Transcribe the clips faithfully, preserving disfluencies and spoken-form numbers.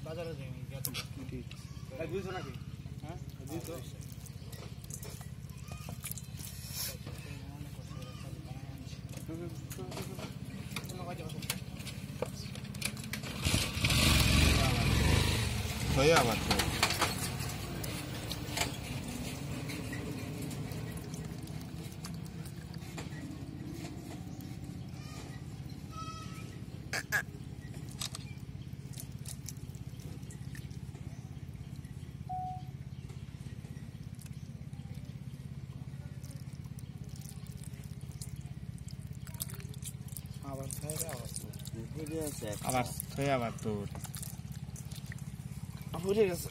বাজারে যাই ঠিক ভাই বুঝছো নাকি হ্যাঁ বুঝছো হয়ে আবার আবার খায় আবার তো ঘুরে আছে আবার ছয় আবার তো ঘুরে গেছে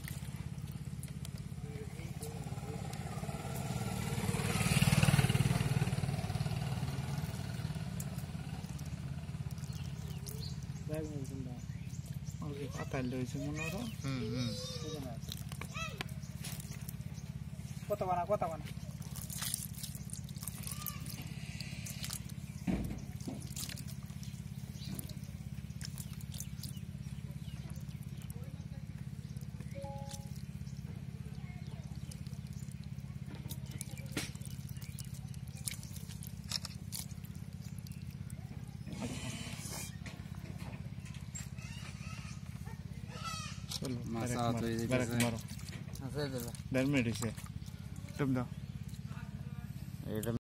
ওকে কথা লইছে মনে হলো হুম হুম কত বানা কত বানা चलो मासा तो ये बैरक मारो ऐसे दे ला डर में डिसे तुम दो ये